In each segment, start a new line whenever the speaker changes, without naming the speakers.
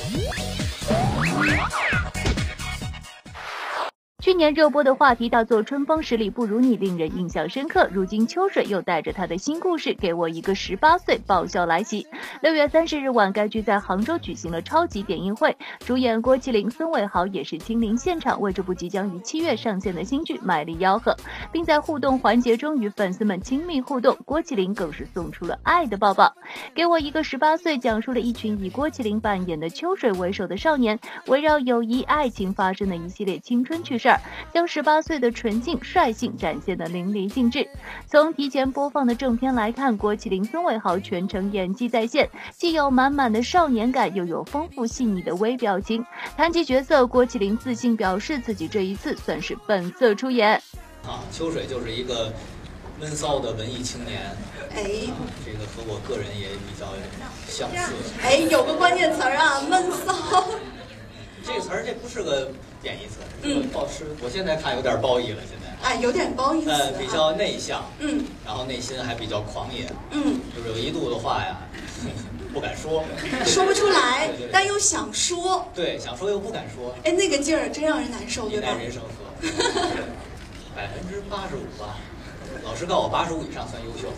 去年热播的话题大作《春风十里不如你》令人印象深刻，如今秋水又带着他的新故事给我一个18岁爆笑来袭。6月30日晚，该剧在杭州举行了超级点映会，主演郭麒麟、孙伟豪也是亲临现场，为这部即将于7月上线的新剧卖力吆喝，并在互动环节中与粉丝们亲密互动。郭麒麟更是送出了爱的抱抱。给我一个18岁，讲述了一群以郭麒麟扮演的秋水为首的少年，围绕友谊、爱情发生的一系列青春趣事儿，将18岁的纯净率性展现得淋漓尽致。从提前播放的正片来看，郭麒麟、孙伟豪全程演技在线，既有满满的少年感，又有丰富细腻的微表情。谈及角色，郭麒麟自信表示自己这一次算是本色出演。
秋水就是一个闷骚的文艺青年，这个和我个人也比较相似。
有个关键词啊，闷骚。
这个词儿这不是个贬义词，我现在看有点褒义了，现在
有点褒义词，
比较内向，然后内心还比较狂野，就是有一度的话呀，不敢说，
说不出来，但又想说，
对，想说又不敢说，
那个劲儿真让人难受，对吧？
人生河，85%吧，老师告我85以上算优秀。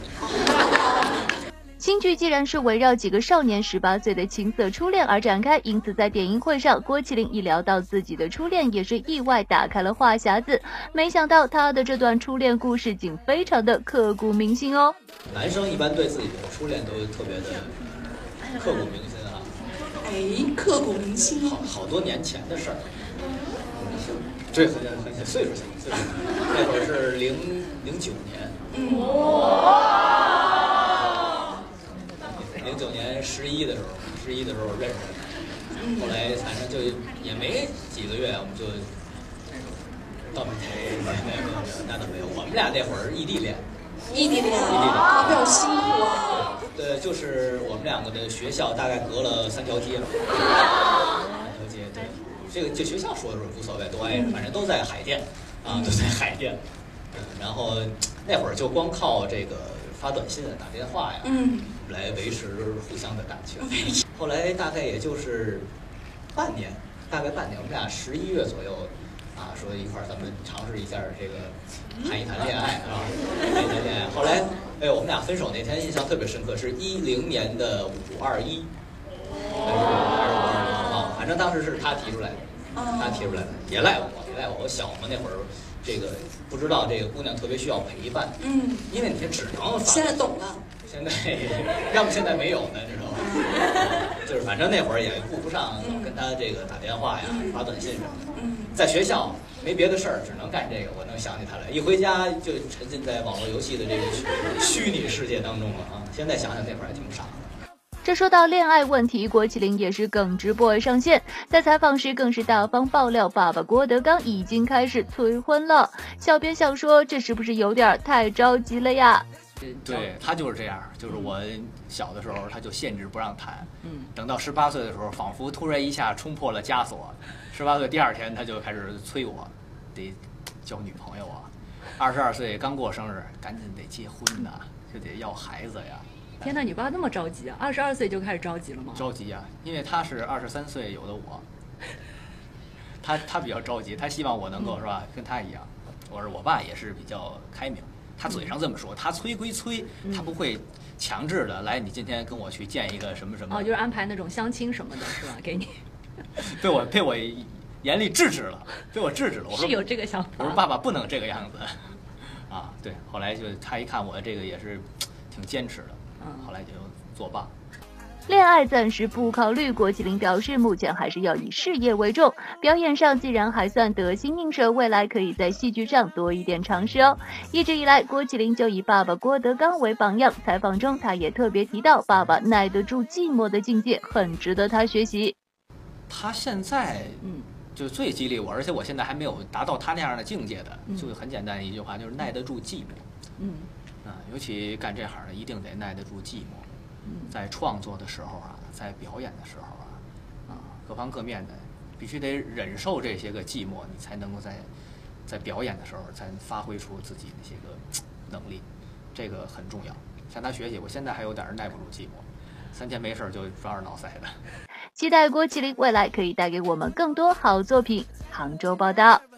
新剧既然是围绕几个少年18岁的青涩初恋而展开，因此在点映会上，郭麒麟一聊到自己的初恋，也是意外打开了话匣子。没想到他的这段初恋故事竟非常的刻骨铭心哦。
男生一般对自己的初恋都特别的刻骨铭心啊。
刻骨铭心，
好多年前的事儿。这很岁数小，那会儿是09年。09年11的时候认识的，后来反正就也没几个月，我们就到那倒没有，我们俩那会儿异地恋，比
较辛苦啊。
对，就是我们两个的学校大概隔了3条街吧，3条街，对，这个就学校说的无所谓，都挨着，反正都在海淀啊，都在海淀，然后那会儿就光靠这个发短信、打电话呀，来维持互相的感情。后来大概也就是半年，我们俩11月左右啊，说一块儿咱们尝试一下这个谈一谈恋爱啊，谈一谈恋爱。后来我们俩分手那天印象特别深刻，是10年的521，还是520啊？反正当时是他提出来的，也赖我，我小嘛那会儿。这个不知道这个姑娘特别需要陪伴，因为你只能
现在懂了，
现在要不现在没有呢，知道吗？就是反正那会儿也顾不上跟他这个打电话呀、发短信什么的。在学校没别的事儿，只能干这个，我能想起他来。一回家就沉浸在网络游戏的这个虚拟世界当中了啊！现在想想那会儿还挺傻的。
这说到恋爱问题，郭麒麟也是耿直 boy 上线，在采访时更是大方爆料，爸爸郭德纲已经开始催婚了。小编想说，这是不是有点太着急了呀？
对，他就是这样，就是我小的时候他就限制不让谈，等到18岁的时候，仿佛突然一下冲破了枷锁，18岁第2天他就开始催我，得交女朋友啊，22岁刚过生日，赶紧得结婚呐，就得要孩子呀。
天哪，你爸那么着急啊？22岁就开始着急了吗？
着急啊，因为他是23岁有的我，他比较着急，他希望我能够是吧，跟他一样。我爸也是比较开明，他嘴上这么说，他催归催，他不会强制的来，你今天跟我去见一个什么什么。
就是安排那种相亲什么的，是吧？给你。
被我严厉制止了，我说
是有这个想法。
我说爸爸不能这个样子，啊，对。后来就他一看我这个也是挺坚持的。后来就作罢。
恋爱暂时不考虑，郭麒麟表示目前还是要以事业为重。表演上既然还算得心应手，未来可以在戏剧上多一点尝试哦。一直以来，郭麒麟就以爸爸郭德纲为榜样。采访中，他也特别提到，爸爸耐得住寂寞的境界，很值得他学习。
他现在就最激励我，而且我现在还没有达到他那样的境界的，就很简单一句话，就是耐得住寂寞。尤其干这行的一定得耐得住寂寞，在创作的时候啊，在表演的时候各方各面的必须得忍受这些个寂寞，你才能够在表演的时候才能发挥出自己那些个能力，这个很重要。向他学习，我现在还有点耐不住寂寞，3天没事就抓耳挠腮的。
期待郭麒麟未来可以带给我们更多好作品。杭州报道。